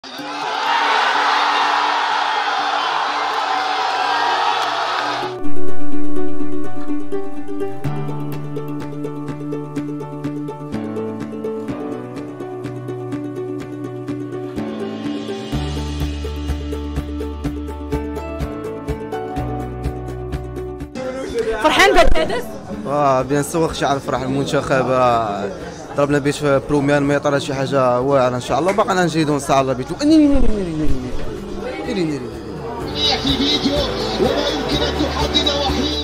فرحان بالحدث؟ بيان سور شعار فرح المنتخب. ضربنا بيش بروميان ما يطرى شي حاجه واعره ان شاء الله، وبقينا نجيدو ان شاء الله بيتو. في فيديو وما يمكن ان تحدد وحيد.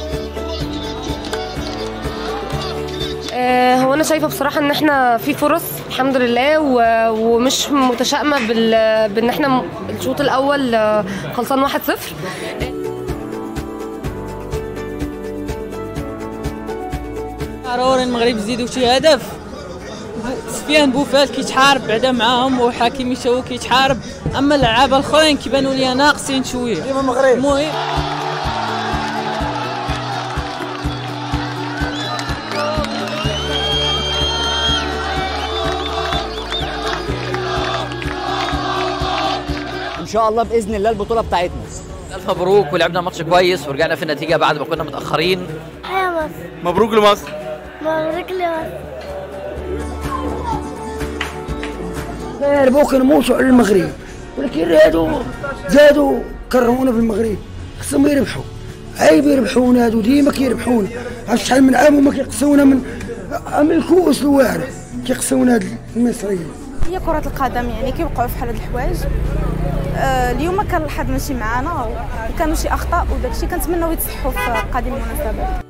هو انا شايفه بصراحه ان احنا في فرص الحمد لله، ومش متشائمه بان احنا الشوط الاول خلصان 1-0. ضروري المغرب يزيدوا شي هدف. سفيان بوفال كيتحارب بعدا معاهم، وحكيمي شاو كيتحارب، اما اللعابه الاخرين كيبانوا ليا ناقصين شويه. المهم ان شاء الله باذن الله البطوله بتاعتنا. الف مبروك، ولعبنا ماتش كويس ورجعنا في النتيجه بعد ما كنا متاخرين. يا مصر مبروك لمصر. مبروك لمصر. بوكا نموتوا على المغرب، ولكن هادو زادوا كرهونا في المغرب، خصهم يربحوا. عيب يربحونا، هادو ديما كيربحونا. عرفت شحال من عام هما كيقصونا من الكؤوس الواعره، كيقصونا هاد المصريين. هي كرة القدم يعني كيوقعوا في حال هاد الحوايج. اليوم كان الحظ ماشي معانا وكانوا شي اخطاء، وداكشي كنتمناو يتصحوا في قادم المناسبات.